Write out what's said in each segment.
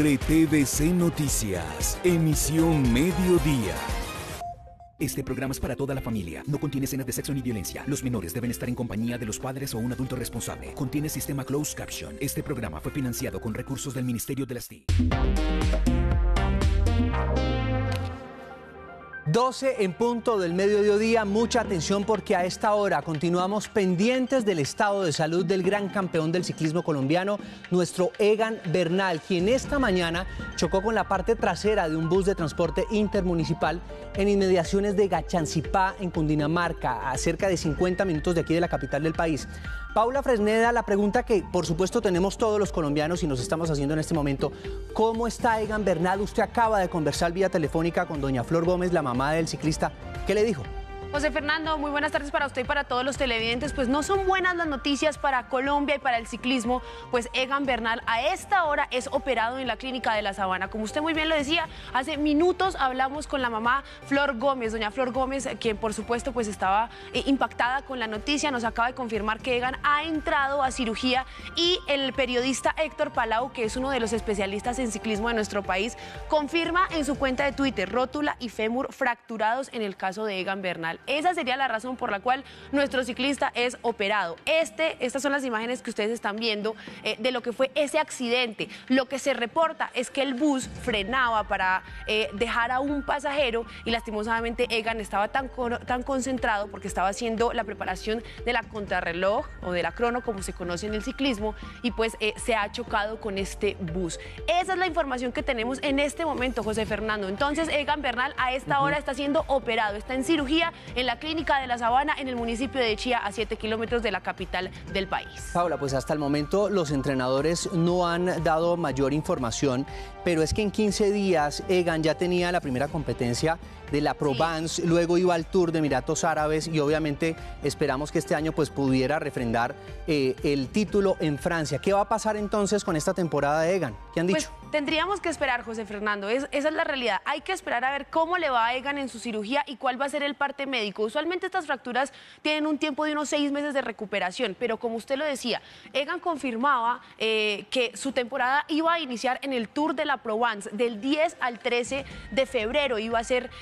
RTVC Noticias, emisión mediodía. Este programa es para toda la familia. No contiene escenas de sexo ni violencia. Los menores deben estar en compañía de los padres o un adulto responsable. Contiene sistema closed caption. Este programa fue financiado con recursos del Ministerio de las TIC. 12 en punto del mediodía, mucha atención porque a esta hora continuamos pendientes del estado de salud del gran campeón del ciclismo colombiano, nuestro Egan Bernal, quien esta mañana chocó con la parte trasera de un bus de transporte intermunicipal en inmediaciones de Gachancipá, en Cundinamarca, a cerca de 50 minutos de aquí de la capital del país. Paula Fresneda, la pregunta que por supuesto tenemos todos los colombianos y nos estamos haciendo en este momento, ¿cómo está Egan Bernal? Usted acaba de conversar vía telefónica con doña Flor Gómez, la mamá del ciclista. ¿Qué le dijo? José Fernando, muy buenas tardes para usted y para todos los televidentes. Pues no son buenas las noticias para Colombia y para el ciclismo, pues Egan Bernal a esta hora es operado en la clínica de La Sabana. Como usted muy bien lo decía, hace minutos hablamos con la mamá Flor Gómez, doña Flor Gómez, quien por supuesto pues estaba impactada con la noticia, nos acaba de confirmar que Egan ha entrado a cirugía y el periodista Héctor Palau, que es uno de los especialistas en ciclismo de nuestro país, confirma en su cuenta de Twitter rótula y fémur fracturados en el caso de Egan Bernal. Esa sería la razón por la cual nuestro ciclista es operado. Estas son las imágenes que ustedes están viendo de lo que fue ese accidente. Lo que se reporta es que el bus frenaba para dejar a un pasajero y lastimosamente Egan estaba tan concentrado porque estaba haciendo la preparación de la contrarreloj o de la crono, como se conoce en el ciclismo, y pues se ha chocado con este bus. Esa es la información que tenemos en este momento, José Fernando. Entonces Egan Bernal a esta hora está siendo operado, está en cirugía en la clínica de La Sabana, en el municipio de Chía, a 7 kilómetros de la capital del país. Paula, pues hasta el momento los entrenadores no han dado mayor información, pero es que en 15 días Egan ya tenía la primera competencia de la Provence, sí. Luego iba al Tour de Emiratos Árabes y obviamente esperamos que este año pues pudiera refrendar el título en Francia. ¿Qué va a pasar entonces con esta temporada de Egan? ¿Qué han dicho? Pues tendríamos que esperar, José Fernando, esa es la realidad. Hay que esperar a ver cómo le va a Egan en su cirugía y cuál va a ser el parte médico. Usualmente estas fracturas tienen un tiempo de unos 6 meses de recuperación, pero como usted lo decía, Egan confirmaba que su temporada iba a iniciar en el Tour de la Provence, del 10 al 13 de febrero iba a ser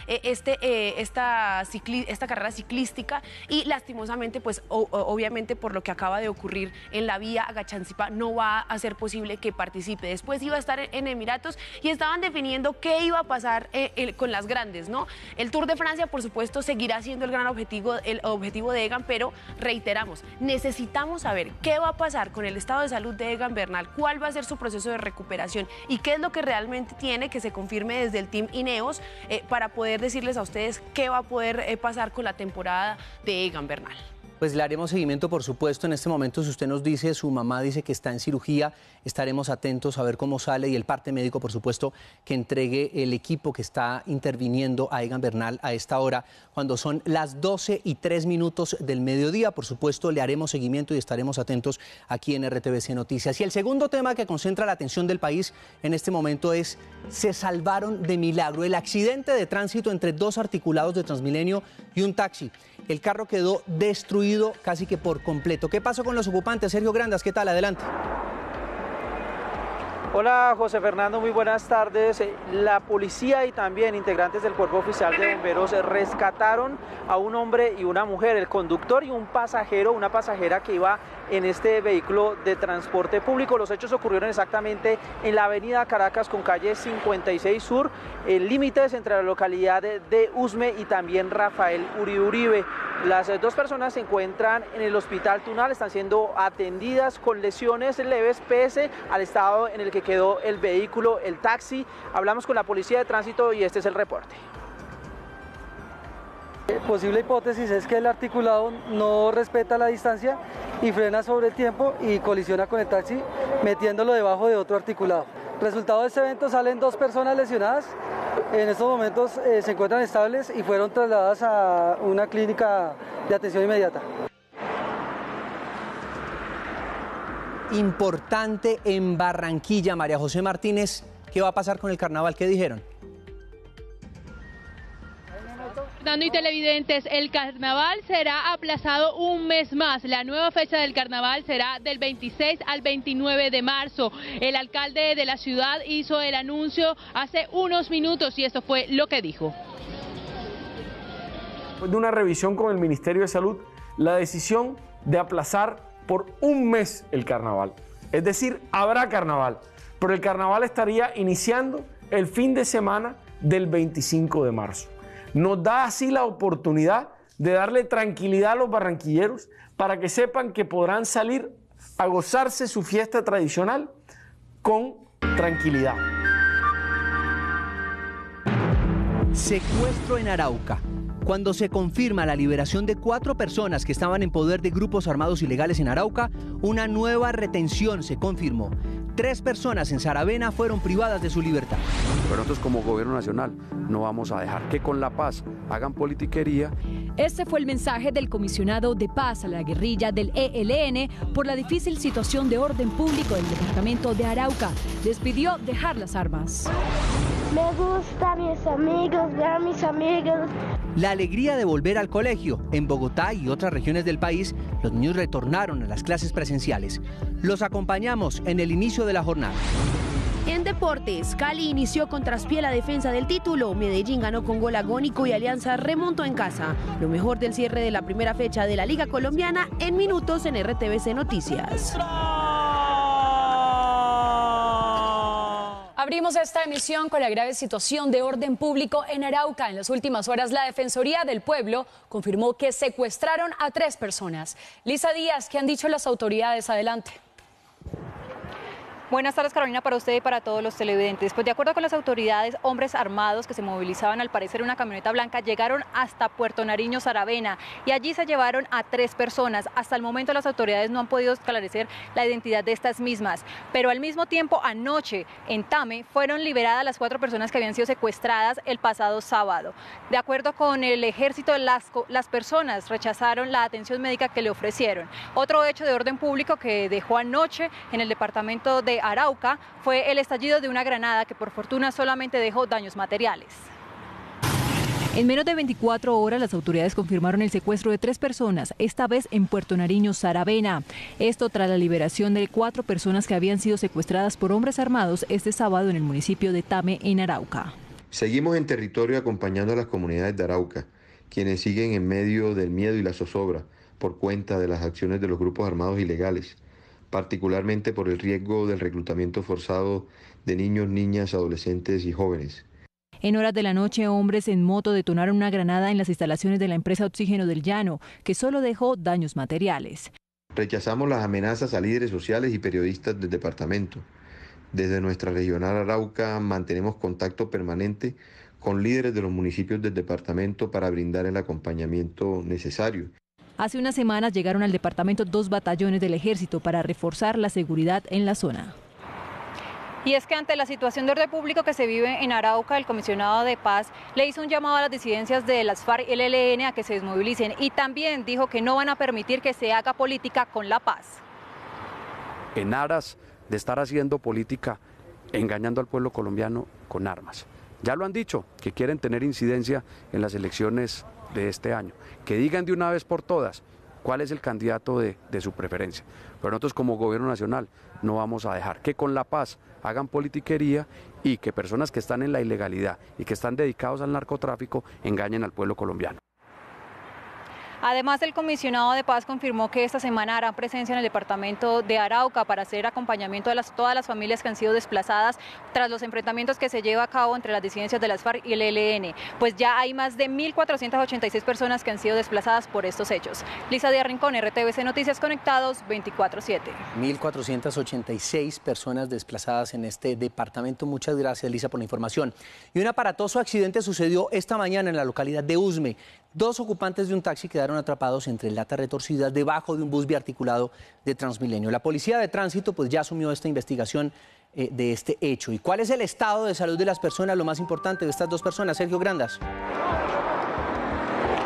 esta carrera ciclística y lastimosamente, pues obviamente por lo que acaba de ocurrir en la vía a Gachancipá, no va a ser posible que participe. Después iba a estar en Emiratos y estaban definiendo qué iba a pasar con las grandes, ¿no? El Tour de Francia, por supuesto, seguirá siendo el gran objetivo de Egan, pero reiteramos, necesitamos saber qué va a pasar con el estado de salud de Egan Bernal, cuál va a ser su proceso de recuperación y qué es lo que realmente tiene que se confirme desde el Team Ineos para poder decirles a ustedes qué va a poder pasar con la temporada de Egan Bernal. Pues le haremos seguimiento, por supuesto. En este momento, si usted nos dice, su mamá dice que está en cirugía, estaremos atentos a ver cómo sale y el parte médico, por supuesto, que entregue el equipo que está interviniendo a Egan Bernal a esta hora, cuando son las 12:03 del mediodía. Por supuesto, le haremos seguimiento y estaremos atentos aquí en RTVC Noticias. Y el segundo tema que concentra la atención del país en este momento es: se salvaron de milagro. El accidente de tránsito entre dos articulados de Transmilenio y un taxi. El carro quedó destruido casi que por completo. ¿Qué pasó con los ocupantes? Sergio Grandas, ¿qué tal? Adelante. Hola José Fernando, muy buenas tardes. La policía y también integrantes del Cuerpo Oficial de Bomberos rescataron a un hombre y una mujer, el conductor y un pasajero, una pasajera que iba en este vehículo de transporte público. Los hechos ocurrieron exactamente en la avenida Caracas con calle 56 Sur, límites entre la localidad de Usme y también Rafael Uribe. Las dos personas se encuentran en el hospital Tunal, están siendo atendidas con lesiones leves pese al estado en el que quedó el vehículo, el taxi. Hablamos con la policía de tránsito y este es el reporte. Posible hipótesis es que el articulado no respeta la distancia y frena sobre el tiempo y colisiona con el taxi metiéndolo debajo de otro articulado. Resultado de este evento: salen 2 personas lesionadas. En estos momentos se encuentran estables y fueron trasladadas a una clínica de atención inmediata. Importante en Barranquilla, María José Martínez, ¿qué va a pasar con el carnaval? ¿Qué dijeron? Fernando y televidentes, el carnaval será aplazado un mes más. La nueva fecha del carnaval será del 26 al 29 de marzo. El alcalde de la ciudad hizo el anuncio hace unos minutos y esto fue lo que dijo. Después de una revisión con el Ministerio de Salud, la decisión de aplazar por un mes el carnaval. Es decir, habrá carnaval, pero el carnaval estaría iniciando el fin de semana del 25 de marzo. Nos da así la oportunidad de darle tranquilidad a los barranquilleros para que sepan que podrán salir a gozarse su fiesta tradicional con tranquilidad. Secuestro en Arauca. Cuando se confirma la liberación de 4 personas que estaban en poder de grupos armados ilegales en Arauca, una nueva retención se confirmó. 3 personas en Saravena fueron privadas de su libertad. Pero nosotros como gobierno nacional no vamos a dejar que con la paz hagan politiquería. Este fue el mensaje del comisionado de paz a la guerrilla del ELN por la difícil situación de orden público del departamento de Arauca. Les pidió dejar las armas. Me gustan mis amigos, ver a mis amigos. La alegría de volver al colegio. En Bogotá y otras regiones del país, los niños retornaron a las clases presenciales. Los acompañamos en el inicio de la jornada. En deportes, Cali inició con traspié la defensa del título. Medellín ganó con gol agónico y Alianza remontó en casa. Lo mejor del cierre de la primera fecha de la Liga Colombiana en minutos en RTVC Noticias. Abrimos esta emisión con la grave situación de orden público en Arauca. En las últimas horas, la Defensoría del Pueblo confirmó que secuestraron a 3 personas. Lisa Díaz, ¿qué han dicho las autoridades? Adelante. Buenas tardes, Carolina, para usted y para todos los televidentes. Pues de acuerdo con las autoridades, hombres armados que se movilizaban al parecer en una camioneta blanca llegaron hasta Puerto Nariño, Saravena, y allí se llevaron a 3 personas. Hasta el momento las autoridades no han podido esclarecer la identidad de estas mismas, pero al mismo tiempo anoche en Tame fueron liberadas las 4 personas que habían sido secuestradas el pasado sábado. De acuerdo con el ejército, las personas rechazaron la atención médica que le ofrecieron. Otro hecho de orden público que dejó anoche en el departamento de Arauca fue el estallido de una granada que por fortuna solamente dejó daños materiales. En menos de 24 horas las autoridades confirmaron el secuestro de 3 personas, esta vez en Puerto Nariño, Saravena. Esto tras la liberación de 4 personas que habían sido secuestradas por hombres armados este sábado en el municipio de Tame, en Arauca. Seguimos en territorio acompañando a las comunidades de Arauca, quienes siguen en medio del miedo y la zozobra por cuenta de las acciones de los grupos armados ilegales, particularmente por el riesgo del reclutamiento forzado de niños, niñas, adolescentes y jóvenes. En horas de la noche, hombres en moto detonaron una granada en las instalaciones de la empresa Oxígeno del Llano, que solo dejó daños materiales. Rechazamos las amenazas a líderes sociales y periodistas del departamento. Desde nuestra regional Arauca mantenemos contacto permanente con líderes de los municipios del departamento para brindar el acompañamiento necesario. Hace unas semanas llegaron al departamento 2 batallones del ejército para reforzar la seguridad en la zona. Y es que ante la situación de orden público que se vive en Arauca, el comisionado de paz le hizo un llamado a las disidencias de las FARC y el ELN a que se desmovilicen y también dijo que no van a permitir que se haga política con la paz. En aras de estar haciendo política, engañando al pueblo colombiano con armas. Ya lo han dicho, que quieren tener incidencia en las elecciones de este año. Que digan de una vez por todas cuál es el candidato de su preferencia. Pero nosotros como gobierno nacional no vamos a dejar que con la paz hagan politiquería y que personas que están en la ilegalidad y que están dedicados al narcotráfico engañen al pueblo colombiano. Además, el comisionado de paz confirmó que esta semana harán presencia en el departamento de Arauca para hacer acompañamiento de todas las familias que han sido desplazadas tras los enfrentamientos que se lleva a cabo entre las disidencias de las FARC y el ELN. Pues ya hay más de 1.486 personas que han sido desplazadas por estos hechos. Lisa Díaz Rincón, RTVC Noticias Conectados 24/7. 1.486 personas desplazadas en este departamento. Muchas gracias, Lisa, por la información. Y un aparatoso accidente sucedió esta mañana en la localidad de Usme. 2 ocupantes de un taxi quedaron atrapados entre latas retorcidas debajo de un bus biarticulado de Transmilenio. La policía de tránsito pues ya asumió esta investigación de este hecho. ¿Y cuál es el estado de salud de las personas? Lo más importante de estas 2 personas, Sergio Grandas.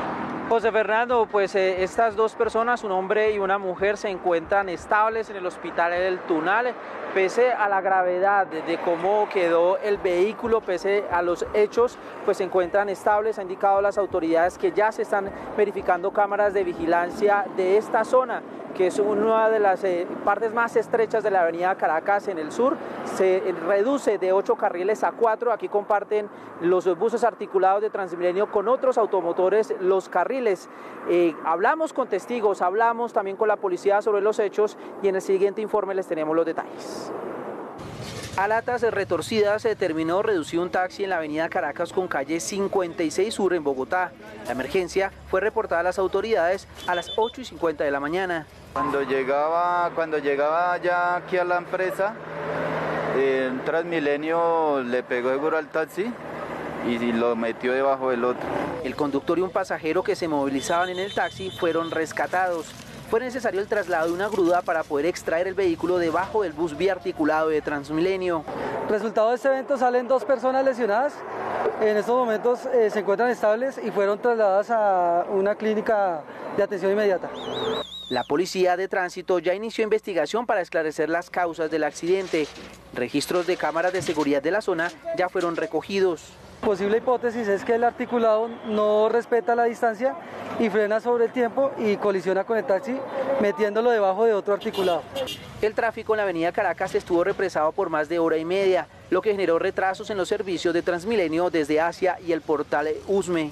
José Fernando, pues estas dos personas, un hombre y una mujer, se encuentran estables en el hospital del Tunal, pese a la gravedad de cómo quedó el vehículo, pese a los hechos, pues se encuentran estables. Ha indicado las autoridades que ya se están verificando cámaras de vigilancia de esta zona, que es una de las partes más estrechas de la avenida Caracas en el sur. Se reduce de 8 carriles a 4, aquí comparten los buses articulados de Transmilenio con otros automotores los carriles. Hablamos con testigos, hablamos también con la policía sobre los hechos y en el siguiente informe les tenemos los detalles. A latas retorcidas se terminó reducido un taxi en la avenida Caracas con calle 56 Sur en Bogotá. La emergencia fue reportada a las autoridades a las 8:50 de la mañana. Cuando llegaba ya aquí a la empresa, un Transmilenio le pegó seguro al taxi y lo metió debajo del otro. El conductor y un pasajero que se movilizaban en el taxi fueron rescatados. Fue necesario el traslado de una grúa para poder extraer el vehículo debajo del bus biarticulado de Transmilenio. Resultado de este evento salen 2 personas lesionadas. En estos momentos se encuentran estables y fueron trasladadas a una clínica de atención inmediata. La policía de tránsito ya inició investigación para esclarecer las causas del accidente. Registros de cámaras de seguridad de la zona ya fueron recogidos. Posible hipótesis es que el articulado no respeta la distancia y frena sobre el tiempo y colisiona con el taxi metiéndolo debajo de otro articulado. El tráfico en la avenida Caracas estuvo represado por más de hora y media, lo que generó retrasos en los servicios de Transmilenio desde Asia y el portal Usme.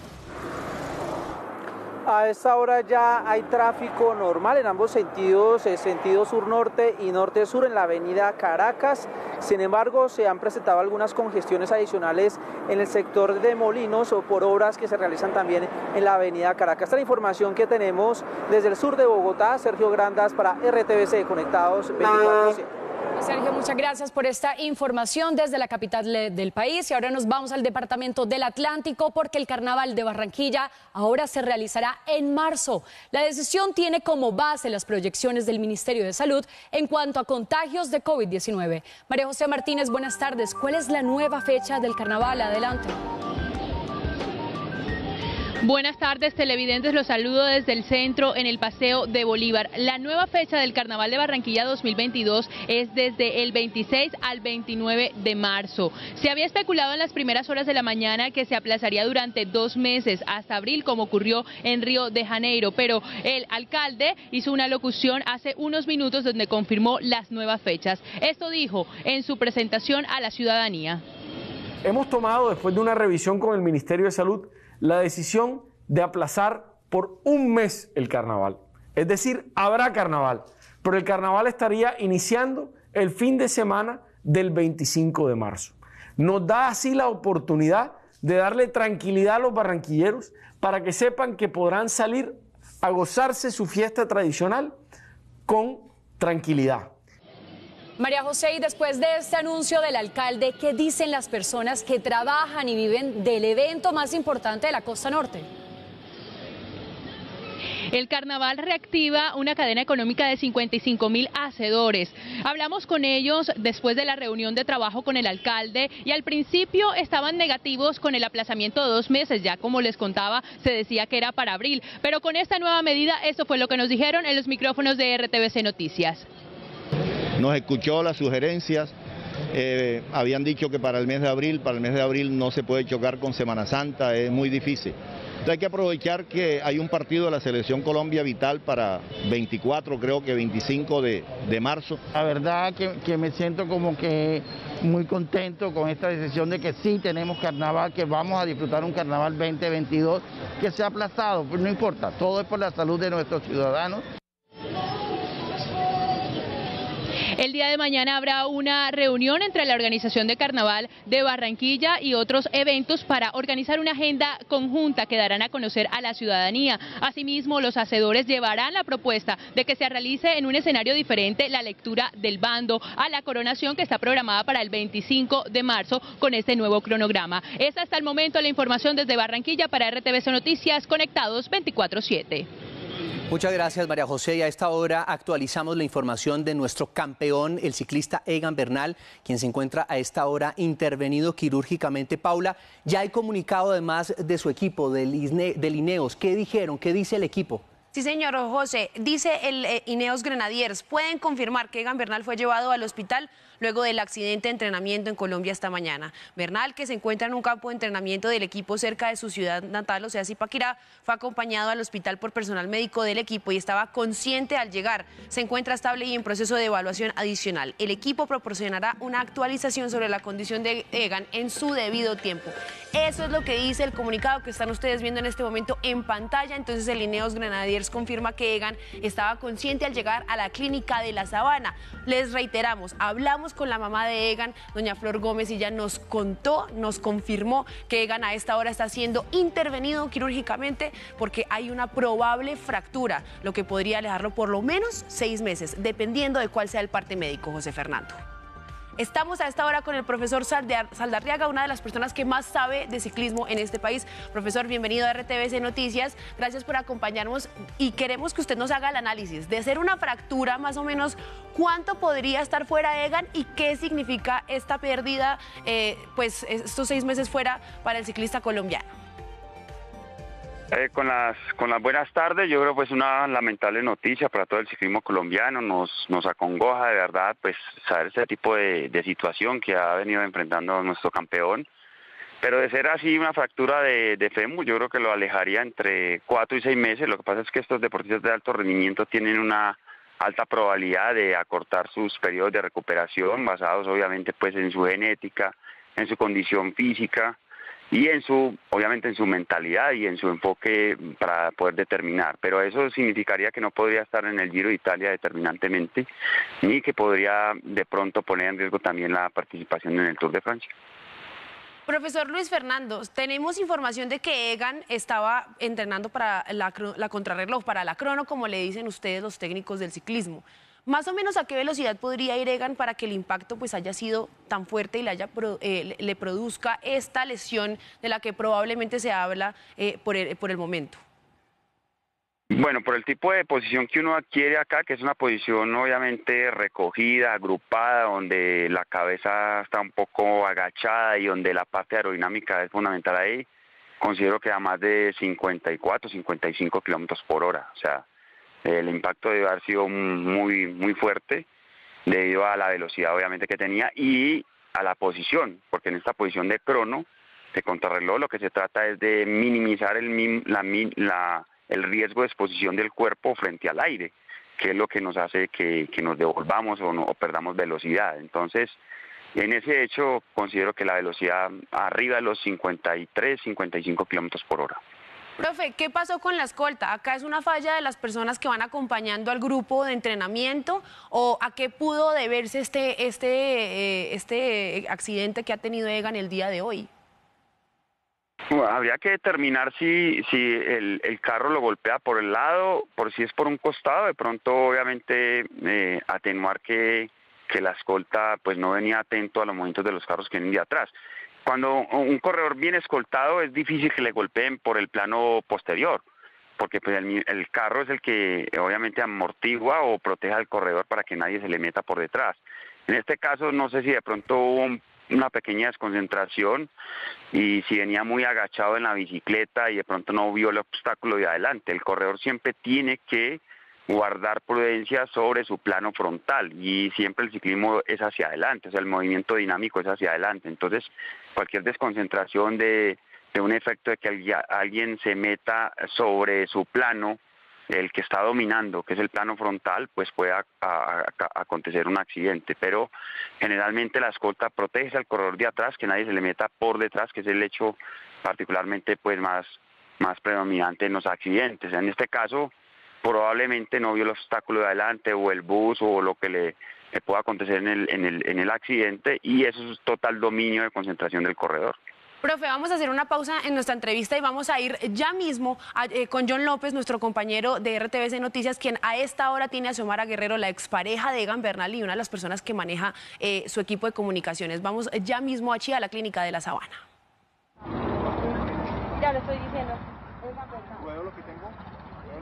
A esta hora ya hay tráfico normal en ambos sentidos, sentido sur-norte y norte-sur en la avenida Caracas. Sin embargo, se han presentado algunas congestiones adicionales en el sector de Molinos o por obras que se realizan también en la avenida Caracas. Esta es la información que tenemos desde el sur de Bogotá. Sergio Grandas para RTVC, conectados 24/7. Sergio, muchas gracias por esta información desde la capital del país y ahora nos vamos al departamento del Atlántico porque el Carnaval de Barranquilla ahora se realizará en marzo. La decisión tiene como base las proyecciones del Ministerio de Salud en cuanto a contagios de COVID-19. María José Martínez, buenas tardes. ¿Cuál es la nueva fecha del Carnaval? Adelante. Buenas tardes, televidentes, los saludo desde el centro en el Paseo de Bolívar. La nueva fecha del Carnaval de Barranquilla 2022 es desde el 26 al 29 de marzo. Se había especulado en las primeras horas de la mañana que se aplazaría durante 2 meses hasta abril, como ocurrió en Río de Janeiro, pero el alcalde hizo una locución hace unos minutos donde confirmó las nuevas fechas. Esto dijo en su presentación a la ciudadanía. Hemos tomado, después de una revisión con el Ministerio de Salud, la decisión de aplazar por 1 mes el carnaval. Es decir, habrá carnaval, pero el carnaval estaría iniciando el fin de semana del 25 de marzo. Nos da así la oportunidad de darle tranquilidad a los barranquilleros para que sepan que podrán salir a gozarse su fiesta tradicional con tranquilidad. María José, y después de este anuncio del alcalde, ¿qué dicen las personas que trabajan y viven del evento más importante de la costa norte? El carnaval reactiva una cadena económica de 55.000 hacedores. Hablamos con ellos después de la reunión de trabajo con el alcalde y al principio estaban negativos con el aplazamiento de 2 meses, ya como les contaba se decía que era para abril, pero con esta nueva medida esto fue lo que nos dijeron en los micrófonos de RTVC Noticias. Nos escuchó las sugerencias, habían dicho que para el mes de abril no se puede chocar con Semana Santa, es muy difícil. Entonces hay que aprovechar que hay un partido de la Selección Colombia vital para 24, creo que 25 de marzo. La verdad que me siento como que muy contento con esta decisión de que sí tenemos carnaval, que vamos a disfrutar un carnaval 2022 que se ha aplazado, pues no importa, todo es por la salud de nuestros ciudadanos. El día de mañana habrá una reunión entre la organización de Carnaval de Barranquilla y otros eventos para organizar una agenda conjunta que darán a conocer a la ciudadanía. Asimismo, los hacedores llevarán la propuesta de que se realice en un escenario diferente la lectura del bando a la coronación que está programada para el 25 de marzo con este nuevo cronograma. Es hasta el momento la información desde Barranquilla para RTVC Noticias, conectados 24/7. Muchas gracias, María José. Y a esta hora actualizamos la información de nuestro campeón, el ciclista Egan Bernal, quien se encuentra a esta hora intervenido quirúrgicamente. Paula, ya hay comunicado además de su equipo, del Ineos. ¿Qué dijeron? ¿Qué dice el equipo? Sí, señor José. Dice el Ineos Grenadiers, pueden confirmar que Egan Bernal fue llevado al hospital luego del accidente de entrenamiento en Colombia esta mañana. Bernal, que se encuentra en un campo de entrenamiento del equipo cerca de su ciudad natal, o sea, Zipaquirá, fue acompañado al hospital por personal médico del equipo y estaba consciente al llegar. Se encuentra estable y en proceso de evaluación adicional. El equipo proporcionará una actualización sobre la condición de Egan en su debido tiempo. Eso es lo que dice el comunicado que están ustedes viendo en este momento en pantalla. Entonces el Ineos Grenadiers confirma que Egan estaba consciente al llegar a la clínica de La Sabana. Les reiteramos, hablamos con la mamá de Egan, doña Flor Gómez, y ella nos contó, nos confirmó que Egan a esta hora está siendo intervenido quirúrgicamente porque hay una probable fractura, lo que podría alejarlo por lo menos 6 meses, dependiendo de cuál sea el parte médico, José Fernando. Estamos a esta hora con el profesor Saldarriaga, una de las personas que más sabe de ciclismo en este país. Profesor, bienvenido a RTVC Noticias. Gracias por acompañarnos y queremos que usted nos haga el análisis de ser una fractura, más o menos, ¿cuánto podría estar fuera Egan y qué significa esta pérdida, pues estos 6 meses fuera para el ciclista colombiano? Con las buenas tardes, yo creo pues una lamentable noticia para todo el ciclismo colombiano, nos acongoja de verdad pues saber ese tipo de situación que ha venido enfrentando nuestro campeón, pero de ser así una fractura de fémur yo creo que lo alejaría entre 4 y 6 meses. Lo que pasa es que estos deportistas de alto rendimiento tienen una alta probabilidad de acortar sus periodos de recuperación, basados obviamente pues en su genética, en su condición física, y obviamente en su mentalidad y en su enfoque para poder determinar, pero eso significaría que no podría estar en el Giro de Italia determinantemente, ni que podría de pronto poner en riesgo también la participación en el Tour de Francia. Profesor Luis Fernando, tenemos información de que Egan estaba entrenando para la contrarreloj, para la crono, como le dicen ustedes los técnicos del ciclismo. Más o menos, ¿a qué velocidad podría ir Egan para que el impacto pues haya sido tan fuerte y le produzca esta lesión de la que probablemente se habla por el momento? Bueno, por el tipo de posición que uno adquiere acá, que es una posición obviamente recogida, agrupada, donde la cabeza está un poco agachada y donde la parte aerodinámica es fundamental ahí, considero que a más de 54, 55 kilómetros por hora, o sea, el impacto debe haber sido muy fuerte debido a la velocidad obviamente que tenía y a la posición, porque en esta posición de crono, de contrarreloj, lo que se trata es de minimizar el riesgo de exposición del cuerpo frente al aire, que es lo que nos hace que nos devolvamos o perdamos velocidad. Entonces, en ese hecho, considero que la velocidad arriba de los 53, 55 kilómetros por hora. Profe, ¿qué pasó con la escolta? ¿Acá es una falla de las personas que van acompañando al grupo de entrenamiento o a qué pudo deberse este accidente que ha tenido Egan el día de hoy? Bueno, habría que determinar si el carro lo golpea por el lado, por si es por un costado, de pronto obviamente atenuar que la escolta pues no venía atento a los movimientos de los carros que vienen de atrás. Cuando un corredor viene escoltado es difícil que le golpeen por el plano posterior, porque pues el carro es el que obviamente amortigua o protege al corredor para que nadie se le meta por detrás. En este caso no sé si de pronto hubo una pequeña desconcentración y si venía muy agachado en la bicicleta y de pronto no vio el obstáculo de adelante. El corredor siempre tiene que guardar prudencia sobre su plano frontal y siempre el ciclismo es hacia adelante, o sea, el movimiento dinámico es hacia adelante. Entonces, cualquier desconcentración de un efecto de que alguien se meta sobre su plano, el que está dominando, que es el plano frontal, pues puede acontecer un accidente. Pero generalmente la escolta protege al corredor de atrás, que nadie se le meta por detrás, que es el hecho particularmente pues más predominante en los accidentes. En este caso, probablemente no vio el obstáculo de adelante o el bus o lo que le pueda acontecer en el accidente, y eso es total dominio de concentración del corredor. Profe, vamos a hacer una pausa en nuestra entrevista y vamos a ir ya mismo con John López, nuestro compañero de RTVC Noticias, quien a esta hora tiene a Xiomara Guerrero, la expareja de Egan Bernal y una de las personas que maneja su equipo de comunicaciones. Vamos ya mismo a la clínica de La Sabana. Ya lo estoy diciendo. ¿Puedo lo que tengo?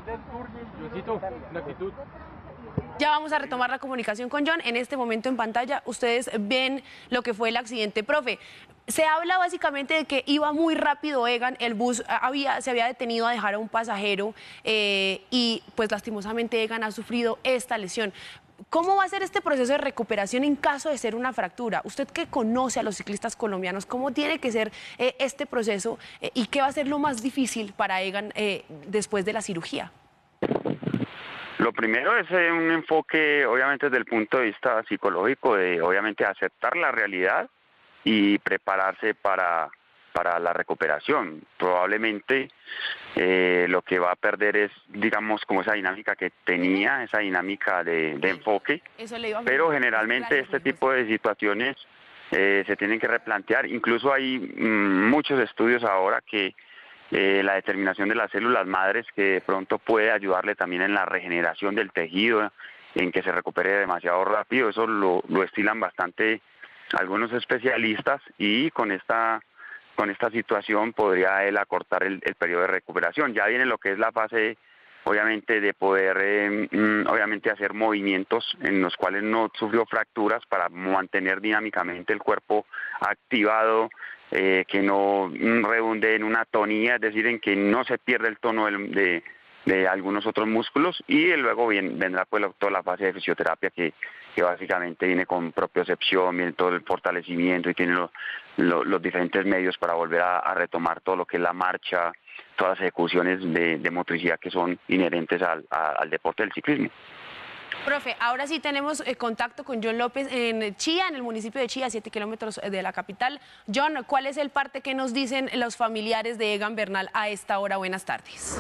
Ya vamos a retomar la comunicación con John. En este momento en pantalla ustedes ven lo que fue el accidente. Profe, se habla básicamente de que iba muy rápido Egan, el bus se había detenido a dejar a un pasajero y pues lastimosamente Egan ha sufrido esta lesión. ¿Cómo va a ser este proceso de recuperación en caso de ser una fractura? Usted que conoce a los ciclistas colombianos, ¿cómo tiene que ser este proceso y qué va a ser lo más difícil para Egan después de la cirugía? Lo primero es un enfoque, obviamente, desde el punto de vista psicológico, de obviamente aceptar la realidad y prepararse para la recuperación. Probablemente lo que va a perder es, digamos, como esa dinámica que tenía, esa dinámica de enfoque, pero generalmente este tipo de situaciones se tienen que replantear. Incluso hay muchos estudios ahora que la determinación de las células madres que de pronto puede ayudarle también en la regeneración del tejido, en que se recupere demasiado rápido. Eso lo estilan bastante algunos especialistas y con esta situación podría él acortar el periodo de recuperación. Ya viene lo que es la fase, obviamente, de poder obviamente hacer movimientos en los cuales no sufrió fracturas para mantener dinámicamente el cuerpo activado, que no redunde en una atonía, es decir, en que no se pierde el tono de algunos otros músculos, y luego vendrá pues toda la fase de fisioterapia que básicamente viene con propiocepción, viene todo el fortalecimiento y tiene los diferentes medios para volver a retomar todo lo que es la marcha, todas las ejecuciones de motricidad que son inherentes al deporte del ciclismo. Profe, ahora sí tenemos contacto con John López en Chía, en el municipio de Chía, 7 kilómetros de la capital. John, ¿cuál es el parte que nos dicen los familiares de Egan Bernal a esta hora? Buenas tardes.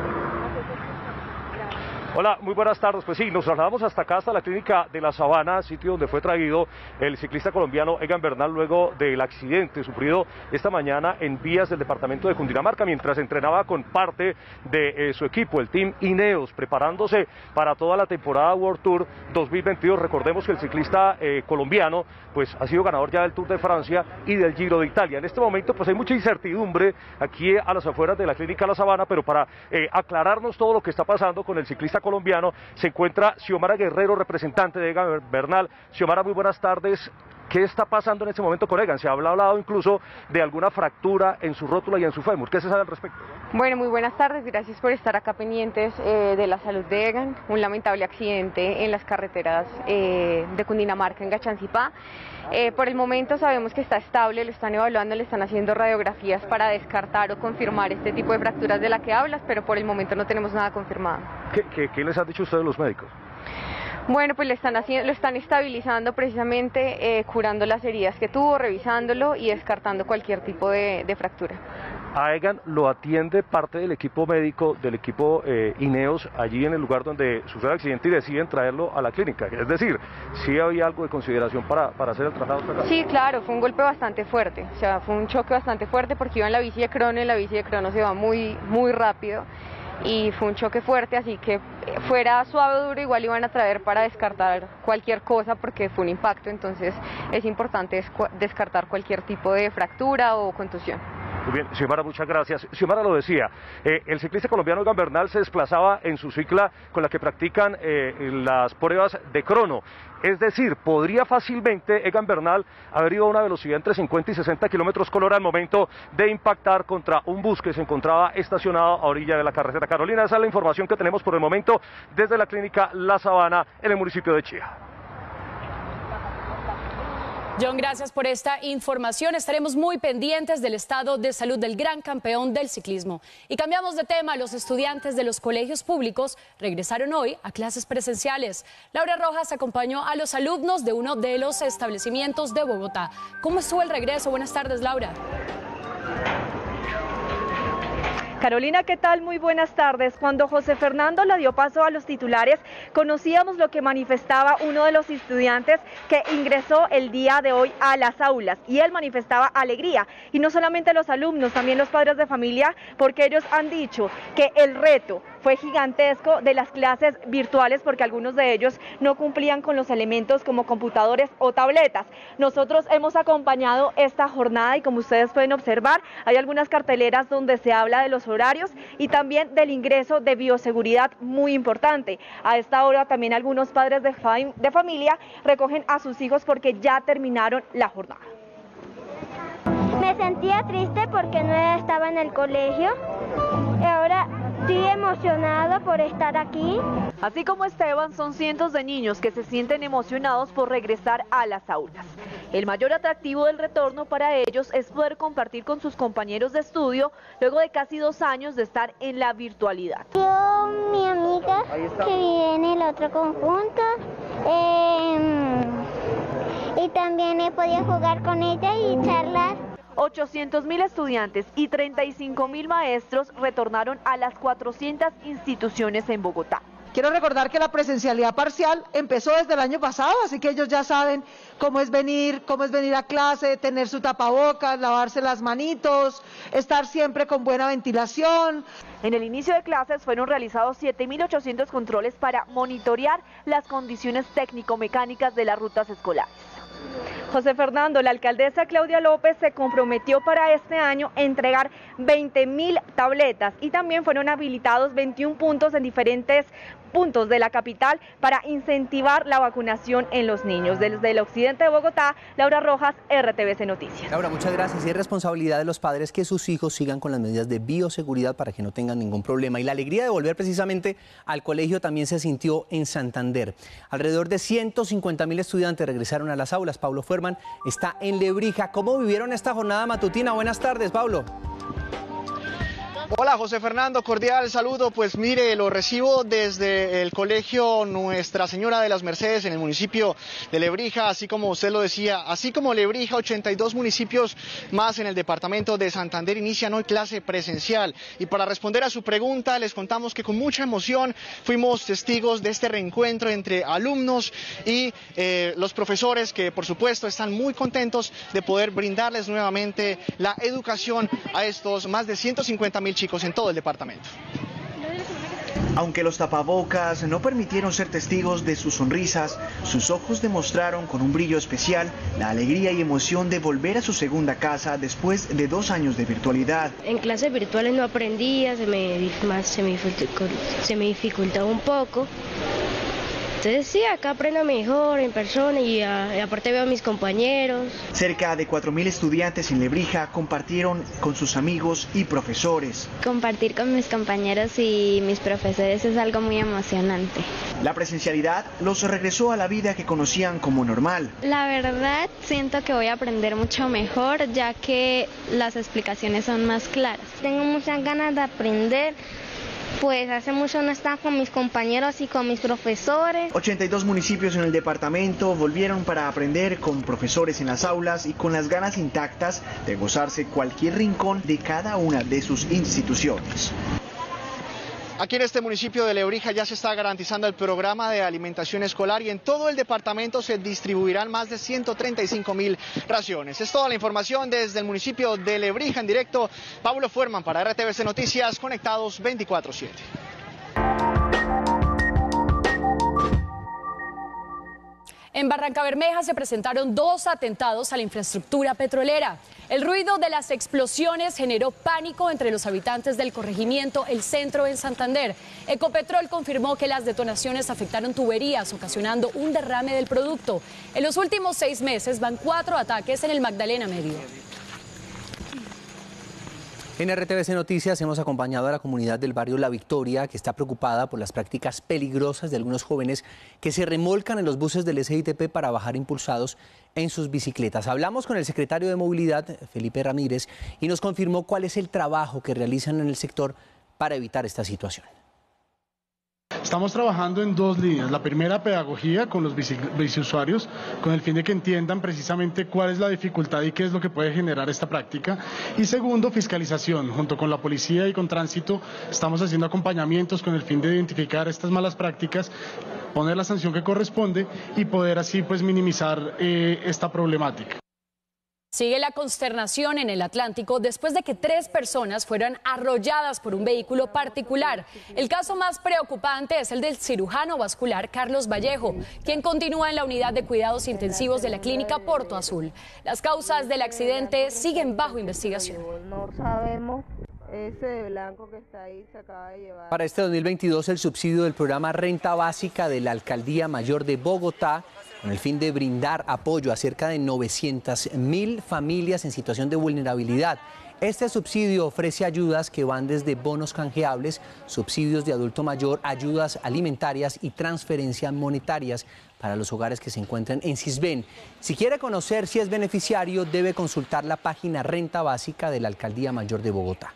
Hola, muy buenas tardes. Pues sí, nos trasladamos hasta acá, hasta la clínica de La Sabana, sitio donde fue traído el ciclista colombiano Egan Bernal luego del accidente sufrido esta mañana en vías del departamento de Cundinamarca, mientras entrenaba con parte de su equipo, el Team Ineos, preparándose para toda la temporada World Tour 2022. Recordemos que el ciclista colombiano pues ha sido ganador ya del Tour de Francia y del Giro de Italia. En este momento pues hay mucha incertidumbre aquí a las afueras de la clínica La Sabana, pero para aclararnos todo lo que está pasando con el ciclista colombiano se encuentra Xiomara Guerrero, representante de Egan Bernal. Xiomara, muy buenas tardes. ¿Qué está pasando en este momento con Egan? Se ha hablado incluso de alguna fractura en su rótula y en su fémur. ¿Qué se sabe al respecto? Bueno, muy buenas tardes. Gracias por estar acá pendientes de la salud de Egan. Un lamentable accidente en las carreteras de Cundinamarca, en Gachancipá. Por el momento sabemos que está estable, lo están evaluando, le están haciendo radiografías para descartar o confirmar este tipo de fracturas de la que hablas, pero por el momento no tenemos nada confirmado. ¿Qué les han dicho ustedes los médicos? Bueno, pues lo están estabilizando precisamente, curando las heridas que tuvo, revisándolo y descartando cualquier tipo de fractura. A Egan lo atiende parte del equipo médico, del equipo Ineos, allí en el lugar donde sufrió el accidente, y deciden traerlo a la clínica. Es decir, ¿sí había algo de consideración para hacer el traslado hasta acá? Sí, claro, fue un golpe bastante fuerte, o sea, fue un choque bastante fuerte porque iba en la bici de crono y la bici de crono se va muy rápido. Y fue un choque fuerte, así que fuera suave o duro igual iban a traer para descartar cualquier cosa porque fue un impacto, entonces es importante descartar cualquier tipo de fractura o contusión. Muy bien, Xiomara, muchas gracias. Xiomara lo decía, el ciclista colombiano Egan Bernal se desplazaba en su cicla con la que practican las pruebas de crono. Es decir, podría fácilmente Egan Bernal haber ido a una velocidad entre 50 y 60 kilómetros por hora al momento de impactar contra un bus que se encontraba estacionado a orilla de la carretera. Carolina, esa es la información que tenemos por el momento desde la clínica La Sabana en el municipio de Chía. John, gracias por esta información. Estaremos muy pendientes del estado de salud del gran campeón del ciclismo. Y cambiamos de tema. Los estudiantes de los colegios públicos regresaron hoy a clases presenciales. Laura Rojas acompañó a los alumnos de uno de los establecimientos de Bogotá. ¿Cómo estuvo el regreso? Buenas tardes, Laura. Carolina, ¿qué tal? Muy buenas tardes. Cuando José Fernando le dio paso a los titulares, conocíamos lo que manifestaba uno de los estudiantes que ingresó el día de hoy a las aulas, y él manifestaba alegría, y no solamente los alumnos, también los padres de familia, porque ellos han dicho que el reto fue gigantesco de las clases virtuales porque algunos de ellos no cumplían con los elementos como computadores o tabletas. Nosotros hemos acompañado esta jornada y como ustedes pueden observar, hay algunas carteleras donde se habla de los horarios y también del ingreso de bioseguridad muy importante. A esta hora también algunos padres de familia recogen a sus hijos porque ya terminaron la jornada. Me sentía triste porque no estaba en el colegio y ahora estoy emocionado por estar aquí. Así como Esteban, son cientos de niños que se sienten emocionados por regresar a las aulas. El mayor atractivo del retorno para ellos es poder compartir con sus compañeros de estudio luego de casi 2 años de estar en la virtualidad. Yo, mi amiga que vive en el otro conjunto, y también he podido jugar con ella y charlar. 800.000 estudiantes y 35.000 maestros retornaron a las 400 instituciones en Bogotá. Quiero recordar que la presencialidad parcial empezó desde el año pasado, así que ellos ya saben cómo es venir a clase, tener su tapabocas, lavarse las manitos, estar siempre con buena ventilación. En el inicio de clases fueron realizados 7.800 controles para monitorear las condiciones técnico-mecánicas de las rutas escolares. José Fernando, la alcaldesa Claudia López se comprometió para este año a entregar 20.000 tabletas y también fueron habilitados 21 puntos en diferentes puntos de la capital para incentivar la vacunación en los niños. Desde el occidente de Bogotá, Laura Rojas, RTVC Noticias. Laura, muchas gracias. Y es responsabilidad de los padres que sus hijos sigan con las medidas de bioseguridad para que no tengan ningún problema. Y la alegría de volver precisamente al colegio también se sintió en Santander. Alrededor de 150.000 estudiantes regresaron a las aulas. Pablo Fuerman está en Lebrija. ¿Cómo vivieron esta jornada matutina? Buenas tardes, Pablo. Hola José Fernando, cordial saludo. Pues mire, lo recibo desde el colegio Nuestra Señora de las Mercedes en el municipio de Lebrija, así como usted lo decía, así como Lebrija, 82 municipios más en el departamento de Santander inician hoy clase presencial. Y para responder a su pregunta, les contamos que con mucha emoción fuimos testigos de este reencuentro entre alumnos y los profesores que por supuesto están muy contentos de poder brindarles nuevamente la educación a estos más de 150.000 chicos en todo el departamento. Aunque los tapabocas no permitieron ser testigos de sus sonrisas, sus ojos demostraron con un brillo especial la alegría y emoción de volver a su segunda casa después de 2 años de virtualidad. En clases virtuales no aprendía, se me dificultaba un poco. Entonces sí, acá aprendo mejor en persona y aparte veo a mis compañeros. Cerca de 4.000 estudiantes en Lebrija compartieron con sus amigos y profesores. Compartir con mis compañeros y mis profesores es algo muy emocionante. La presencialidad los regresó a la vida que conocían como normal. La verdad, siento que voy a aprender mucho mejor ya que las explicaciones son más claras. Tengo muchas ganas de aprender. Pues hace mucho no estaba con mis compañeros y con mis profesores. 82 municipios en el departamento volvieron para aprender con profesores en las aulas y con las ganas intactas de gozarse cualquier rincón de cada una de sus instituciones. Aquí en este municipio de Lebrija ya se está garantizando el programa de alimentación escolar y en todo el departamento se distribuirán más de 135.000 raciones. Es toda la información desde el municipio de Lebrija en directo. Pablo Fuerman para RTVC Noticias, conectados 24/7. En Barrancabermeja se presentaron 2 atentados a la infraestructura petrolera. El ruido de las explosiones generó pánico entre los habitantes del corregimiento El Centro en Santander. Ecopetrol confirmó que las detonaciones afectaron tuberías, ocasionando un derrame del producto. En los últimos 6 meses van 4 ataques en el Magdalena Medio. En RTVC Noticias hemos acompañado a la comunidad del barrio La Victoria, que está preocupada por las prácticas peligrosas de algunos jóvenes que se remolcan en los buses del SITP para bajar impulsados en sus bicicletas. Hablamos con el secretario de Movilidad, Felipe Ramírez, y nos confirmó cuál es el trabajo que realizan en el sector para evitar esta situación. Estamos trabajando en 2 líneas. La primera, pedagogía con los biciusuarios, con el fin de que entiendan precisamente cuál es la dificultad y qué es lo que puede generar esta práctica. Y segundo, fiscalización. Junto con la policía y con tránsito estamos haciendo acompañamientos con el fin de identificar estas malas prácticas, poner la sanción que corresponde y poder así pues minimizar esta problemática. Sigue la consternación en el Atlántico después de que 3 personas fueran arrolladas por un vehículo particular. El caso más preocupante es el del cirujano vascular Carlos Vallejo, quien continúa en la unidad de cuidados intensivos de la clínica Porto Azul. Las causas del accidente siguen bajo investigación. No sabemos. Ese de blanco que está ahí se acaba de llevar. Para este 2022, el subsidio del programa Renta Básica de la Alcaldía Mayor de Bogotá, con el fin de brindar apoyo a cerca de 900.000 familias en situación de vulnerabilidad. Este subsidio ofrece ayudas que van desde bonos canjeables, subsidios de adulto mayor, ayudas alimentarias y transferencias monetarias para los hogares que se encuentran en Sisbén. Si quiere conocer si es beneficiario, debe consultar la página Renta Básica de la Alcaldía Mayor de Bogotá.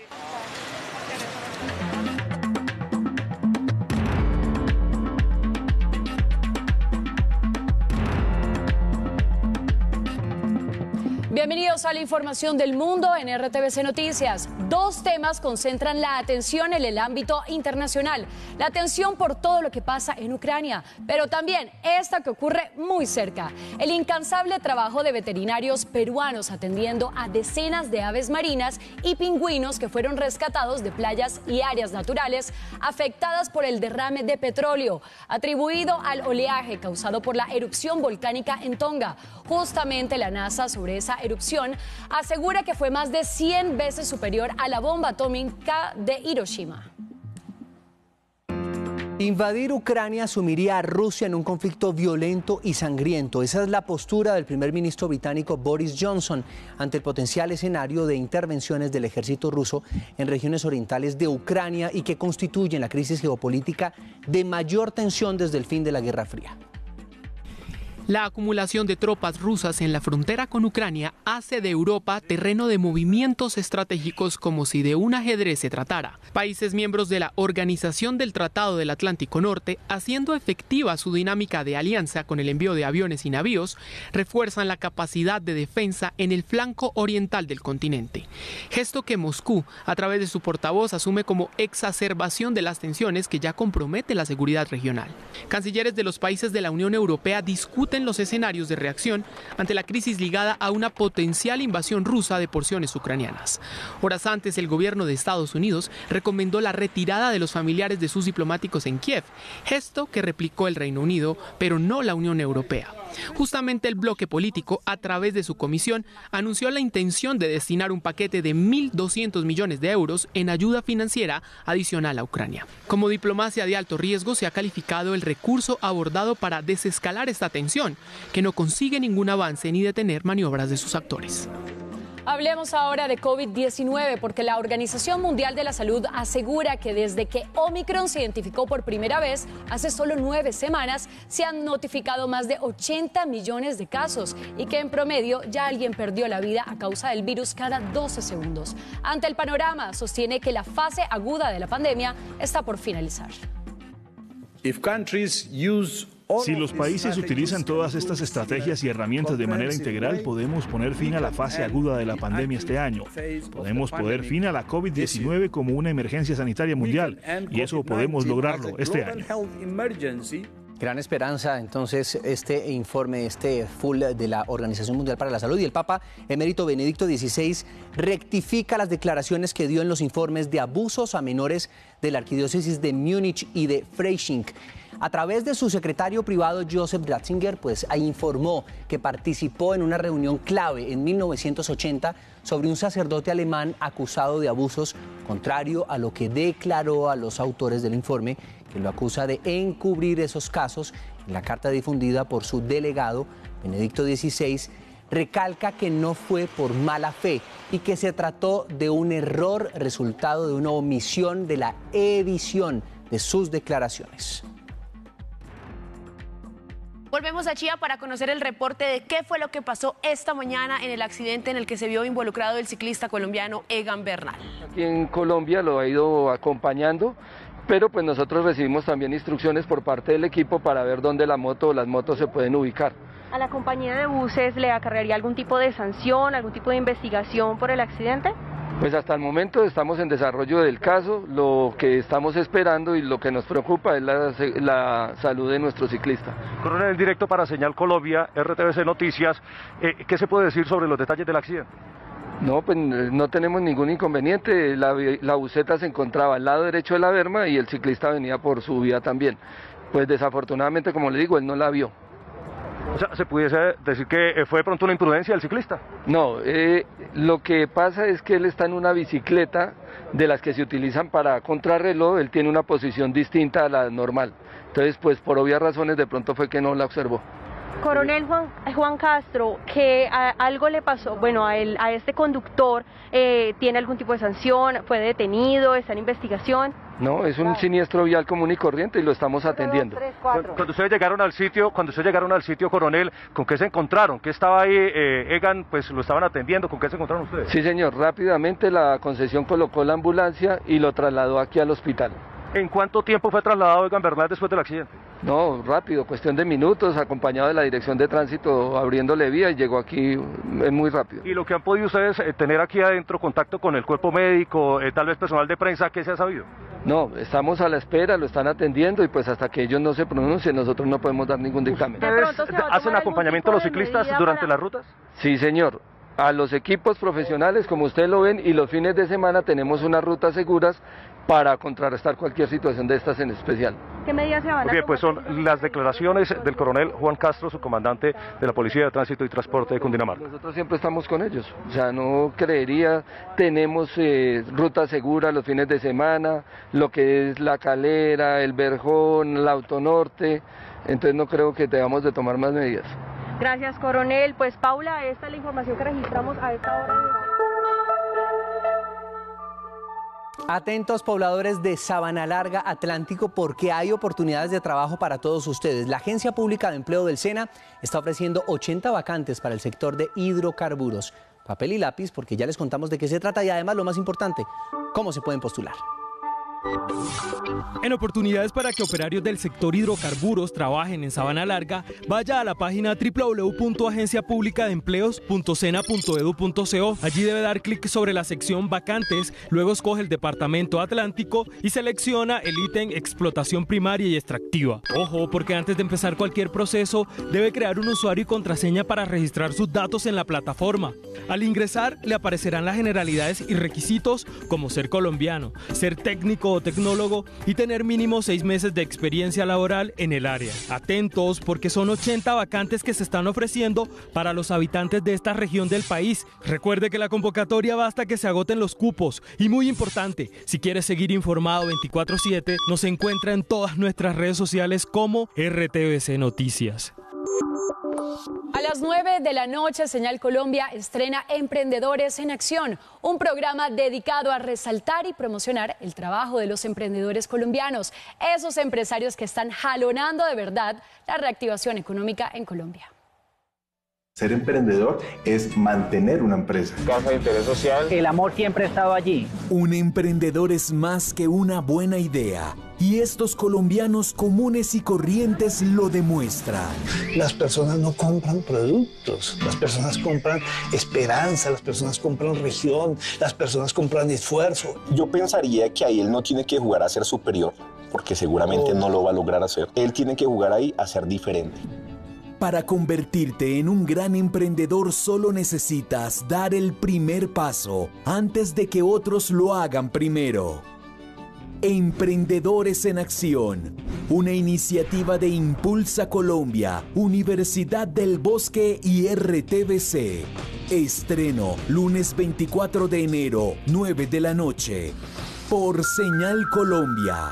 Bienvenidos a la información del mundo en RTVC Noticias. 2 temas concentran la atención en el ámbito internacional. La atención por todo lo que pasa en Ucrania, pero también esta que ocurre muy cerca. El incansable trabajo de veterinarios peruanos atendiendo a decenas de aves marinas y pingüinos que fueron rescatados de playas y áreas naturales afectadas por el derrame de petróleo, atribuido al oleaje causado por la erupción volcánica en Tonga. Justamente la NASA sobre esa erupción asegura que fue más de 100 veces superior a la bomba atómica de Hiroshima. Invadir Ucrania sumiría a Rusia en un conflicto violento y sangriento. Esa es la postura del primer ministro británico Boris Johnson ante el potencial escenario de intervenciones del ejército ruso en regiones orientales de Ucrania y que constituyen la crisis geopolítica de mayor tensión desde el fin de la Guerra Fría. La acumulación de tropas rusas en la frontera con Ucrania hace de Europa terreno de movimientos estratégicos como si de un ajedrez se tratara. Países miembros de la Organización del Tratado del Atlántico Norte, haciendo efectiva su dinámica de alianza con el envío de aviones y navíos, refuerzan la capacidad de defensa en el flanco oriental del continente. Gesto que Moscú, a través de su portavoz, asume como exacerbación de las tensiones que ya compromete la seguridad regional. Cancilleres de los países de la Unión Europea discuten los escenarios de reacción ante la crisis ligada a una potencial invasión rusa de porciones ucranianas. Horas antes, el gobierno de Estados Unidos recomendó la retirada de los familiares de sus diplomáticos en Kiev, gesto que replicó el Reino Unido, pero no la Unión Europea. Justamente el bloque político, a través de su comisión, anunció la intención de destinar un paquete de 1.200 millones de euros en ayuda financiera adicional a Ucrania. Como diplomacia de alto riesgo, se ha calificado el recurso abordado para desescalar esta tensión, que no consigue ningún avance ni detener maniobras de sus actores. Hablemos ahora de COVID-19 porque la Organización Mundial de la Salud asegura que desde que Omicron se identificó por primera vez, hace solo 9 semanas, se han notificado más de 80 millones de casos y que en promedio ya alguien perdió la vida a causa del virus cada 12 segundos. Ante el panorama, sostiene que la fase aguda de la pandemia está por finalizar. Si los países utilizan todas estas estrategias y herramientas de manera integral, podemos poner fin a la fase aguda de la pandemia este año. Podemos poner fin a la COVID-19 como una emergencia sanitaria mundial, y eso podemos lograrlo este año. Gran esperanza, entonces, este informe, full de la Organización Mundial para la Salud. Y el Papa Emérito Benedicto XVI rectifica las declaraciones que dio en los informes de abusos a menores de la Arquidiócesis de Múnich y de Freising. A través de su secretario privado Joseph Ratzinger, informó que participó en una reunión clave en 1980 sobre un sacerdote alemán acusado de abusos, contrario a lo que declaró a los autores del informe, que lo acusa de encubrir esos casos. En la carta difundida por su delegado, Benedicto XVI recalca que no fue por mala fe y que se trató de un error resultado de una omisión de la edición de sus declaraciones. Volvemos a Chía para conocer el reporte de qué fue lo que pasó esta mañana en el accidente en el que se vio involucrado el ciclista colombiano Egan Bernal. Aquí en Colombia lo ha ido acompañando, pero pues nosotros recibimos también instrucciones por parte del equipo para ver dónde las motos se pueden ubicar. ¿A la compañía de buses le acarrearía algún tipo de sanción, algún tipo de investigación por el accidente? Pues hasta el momento estamos en desarrollo del caso, lo que estamos esperando y lo que nos preocupa es la salud de nuestro ciclista. Coronel, directo para Señal Colombia, RTVC Noticias, ¿qué se puede decir sobre los detalles del accidente? No, pues no tenemos ningún inconveniente, la buseta se encontraba al lado derecho de la berma y el ciclista venía por su vía también. Pues desafortunadamente, como le digo, él no la vio. O sea, ¿se pudiese decir que fue de pronto una imprudencia del ciclista? No, lo que pasa es que él está en una bicicleta de las que se utilizan para contrarreloj, él tiene una posición distinta a la normal. Entonces, pues por obvias razones de pronto fue que no la observó. Coronel Juan Castro, que algo le pasó, bueno, a este conductor, ¿tiene algún tipo de sanción? ¿Fue detenido? ¿Está en investigación? No, es un siniestro vial común y corriente y lo estamos atendiendo. Cuando ustedes llegaron al sitio, coronel, ¿con qué se encontraron? ¿Qué estaba ahí? Egan, pues lo estaban atendiendo, ¿con qué se encontraron ustedes? Sí, señor, rápidamente la concesión colocó la ambulancia y lo trasladó aquí al hospital. ¿En cuánto tiempo fue trasladado Egan Bernal después del accidente? No, rápido, cuestión de minutos, acompañado de la dirección de tránsito abriéndole vía y llegó aquí muy rápido. ¿Y lo que han podido ustedes tener aquí adentro, contacto con el cuerpo médico, tal vez personal de prensa, qué se ha sabido? No, estamos a la espera, lo están atendiendo y pues hasta que ellos no se pronuncien nosotros no podemos dar ningún dictamen. ¿Ustedes hacen acompañamiento a los ciclistas durante las rutas? Sí, señor. A los equipos profesionales, como ustedes lo ven, y los fines de semana tenemos unas rutas seguras para contrarrestar cualquier situación de estas en especial. ¿Qué medidas se van a tomar? Bien, pues son las declaraciones del coronel Juan Castro, su comandante de la Policía de Tránsito y Transporte de Cundinamarca. Nosotros siempre estamos con ellos, o sea, no creería, tenemos rutas seguras los fines de semana, lo que es La Calera, El Verjón, la Autonorte, entonces no creo que debamos de tomar más medidas. Gracias, coronel. Pues Paula, esta es la información que registramos a esta hora. Atentos, pobladores de Sabana Larga, Atlántico, porque hay oportunidades de trabajo para todos ustedes. La Agencia Pública de Empleo del SENA está ofreciendo 80 vacantes para el sector de hidrocarburos. Papel y lápiz, porque ya les contamos de qué se trata y además, lo más importante, cómo se pueden postular. En oportunidades para que operarios del sector hidrocarburos trabajen en Sabana Larga, vaya a la página www.agenciapublicadeempleos.sena.edu.co. Allí debe dar clic sobre la sección vacantes, luego escoge el departamento Atlántico y selecciona el ítem explotación primaria y extractiva. Ojo, porque antes de empezar cualquier proceso, debe crear un usuario y contraseña para registrar sus datos en la plataforma. Al ingresar, le aparecerán las generalidades y requisitos como ser colombiano, ser técnico o tecnólogo y tener mínimo 6 meses de experiencia laboral en el área. Atentos, porque son 80 vacantes que se están ofreciendo para los habitantes de esta región del país. Recuerde que la convocatoria va hasta que se agoten los cupos. Y muy importante, si quiere seguir informado 24/7, nos encuentra en todas nuestras redes sociales como RTVC Noticias. A las 9 de la noche, Señal Colombia estrena Emprendedores en Acción, un programa dedicado a resaltar y promocionar el trabajo de los emprendedores colombianos, esos empresarios que están jalonando de verdad la reactivación económica en Colombia. Ser emprendedor es mantener una empresa. Causa de interés social. El amor siempre ha estado allí. Un emprendedor es más que una buena idea. Y estos colombianos comunes y corrientes lo demuestran. Las personas no compran productos, las personas compran esperanza, las personas compran región, las personas compran esfuerzo. Yo pensaría que ahí él no tiene que jugar a ser superior, porque seguramente no lo va a lograr hacer. Él tiene que jugar ahí a ser diferente. Para convertirte en un gran emprendedor solo necesitas dar el primer paso antes de que otros lo hagan primero. Emprendedores en Acción, una iniciativa de Impulsa Colombia, Universidad del Bosque y RTVC. Estreno lunes 24 de enero, 9 de la noche, por Señal Colombia.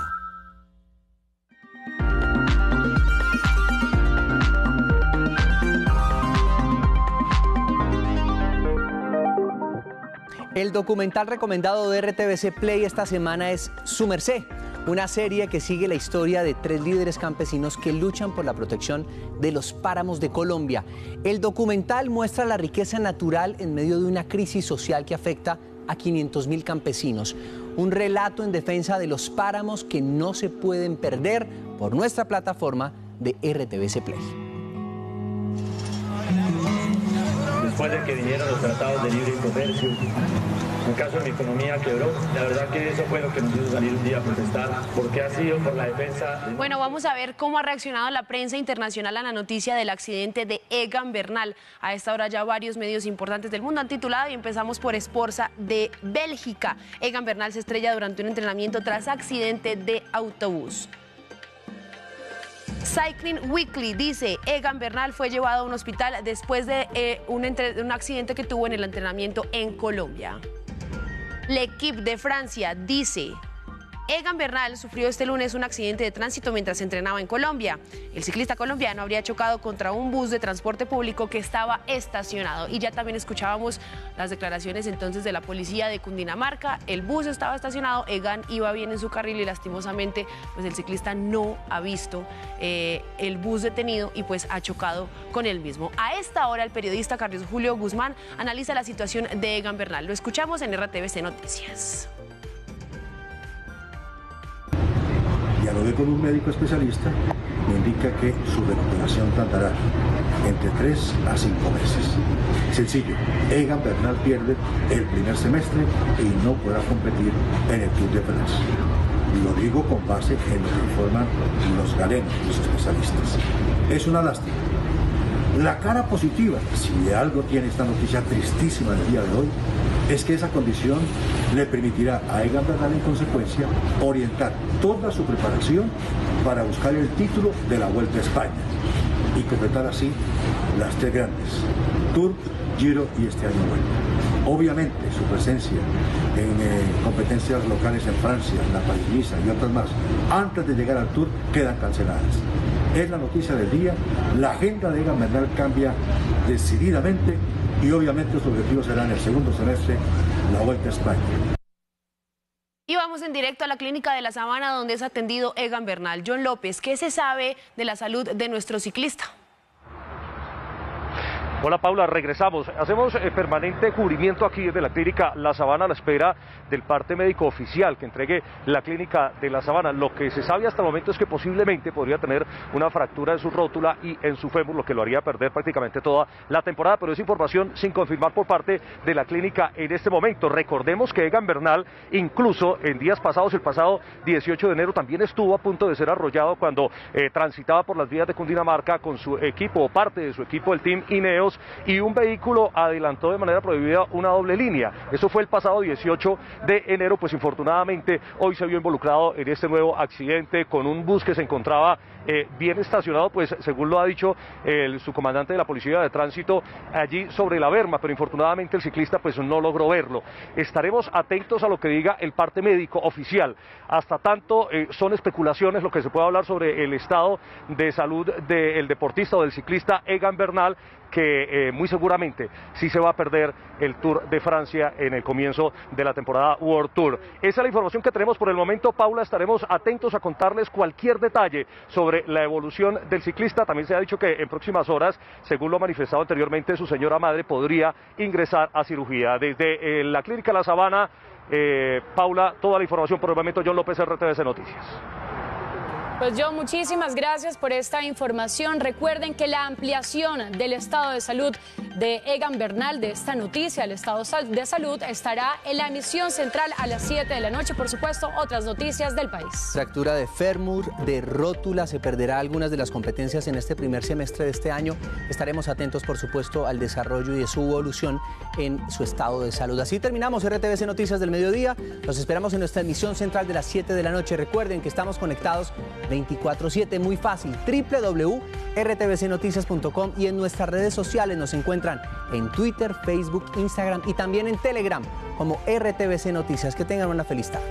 El documental recomendado de RTVC Play esta semana es Su Merced, una serie que sigue la historia de 3 líderes campesinos que luchan por la protección de los páramos de Colombia. El documental muestra la riqueza natural en medio de una crisis social que afecta a 500.000 campesinos. Un relato en defensa de los páramos que no se pueden perder por nuestra plataforma de RTVC Play. después de que vinieron los tratados de libre comercio. En el caso de mi economía quebró. La verdad que eso fue lo que nos hizo salir un día a protestar, porque ha sido por la defensa. Bueno, vamos a ver cómo ha reaccionado la prensa internacional a la noticia del accidente de Egan Bernal. A esta hora ya varios medios importantes del mundo han titulado y empezamos por Sporza de Bélgica. Egan Bernal se estrella durante un entrenamiento tras accidente de autobús. Cycling Weekly dice, Egan Bernal fue llevado a un hospital después de un accidente que tuvo en el entrenamiento en Colombia. L'Equipe de Francia dice, Egan Bernal sufrió este lunes un accidente de tránsito mientras entrenaba en Colombia. El ciclista colombiano habría chocado contra un bus de transporte público que estaba estacionado. Y ya también escuchábamos las declaraciones entonces de la policía de Cundinamarca. El bus estaba estacionado, Egan iba bien en su carril y lastimosamente pues el ciclista no ha visto el bus detenido y pues ha chocado con él mismo. A esta hora el periodista Carlos Julio Guzmán analiza la situación de Egan Bernal. Lo escuchamos en RTVC Noticias. Dialogué con un médico especialista, me indica que su recuperación tardará entre 3 a 5 meses. Sencillo, Egan Bernal pierde el primer semestre y no podrá competir en el Tour de France. Lo digo con base en lo que informan los galenos, los especialistas. Es una lástima. La cara positiva, si de algo tiene esta noticia tristísima del día de hoy, es que esa condición le permitirá a Egan Bernal en consecuencia orientar toda su preparación para buscar el título de la Vuelta a España y completar así las 3 grandes, Tour, Giro y este año Vuelta. Obviamente su presencia en competencias locales en Francia, la París-Niza y otras más, antes de llegar al Tour quedan canceladas. Es la noticia del día, la agenda de Egan Bernal cambia decididamente y obviamente su objetivo será en el segundo semestre la Vuelta a España. Y vamos en directo a la Clínica de la Sabana donde es atendido Egan Bernal. John López, ¿qué se sabe de la salud de nuestro ciclista? Hola Paula, regresamos. Hacemos permanente cubrimiento aquí desde la Clínica La Sabana a la espera del parte médico oficial que entregue la Clínica de La Sabana. Lo que se sabe hasta el momento es que posiblemente podría tener una fractura en su rótula y en su fémur, lo que lo haría perder prácticamente toda la temporada, pero es información sin confirmar por parte de la clínica en este momento. Recordemos que Egan Bernal, incluso en días pasados, el pasado 18 de enero, también estuvo a punto de ser arrollado cuando transitaba por las vías de Cundinamarca con su equipo o parte de su equipo, el Team Ineos, y un vehículo adelantó de manera prohibida una doble línea. Eso fue el pasado 18 de enero, pues infortunadamente hoy se vio involucrado en este nuevo accidente con un bus que se encontraba bien estacionado, pues según lo ha dicho su comandante de la Policía de Tránsito allí sobre la berma, pero infortunadamente el ciclista pues no logró verlo. Estaremos atentos a lo que diga el parte médico oficial. Hasta tanto son especulaciones lo que se puede hablar sobre el estado de salud del deportista o del ciclista Egan Bernal, que muy seguramente sí se va a perder el Tour de Francia en el comienzo de la temporada World Tour. Esa es la información que tenemos por el momento, Paula. Estaremos atentos a contarles cualquier detalle sobre la evolución del ciclista. También se ha dicho que en próximas horas, según lo manifestado anteriormente, su señora madre podría ingresar a cirugía. Desde la Clínica La Sabana, Paula, toda la información por el momento. John López, RTVC Noticias. Pues John, muchísimas gracias por esta información. Recuerden que la ampliación del estado de salud de Egan Bernal, de esta noticia, el estado de salud, estará en la emisión central a las 7 de la noche. Por supuesto, otras noticias del país. Fractura de fémur, de rótula, se perderá algunas de las competencias en este primer semestre de este año. Estaremos atentos, por supuesto, al desarrollo y de su evolución en su estado de salud. Así terminamos RTVC Noticias del Mediodía. Los esperamos en nuestra emisión central de las 7 de la noche. Recuerden que estamos conectados 24/7, muy fácil, www.rtvcnoticias.com, y en nuestras redes sociales nos encuentran en Twitter, Facebook, Instagram y también en Telegram como RTVC Noticias. Que tengan una feliz tarde.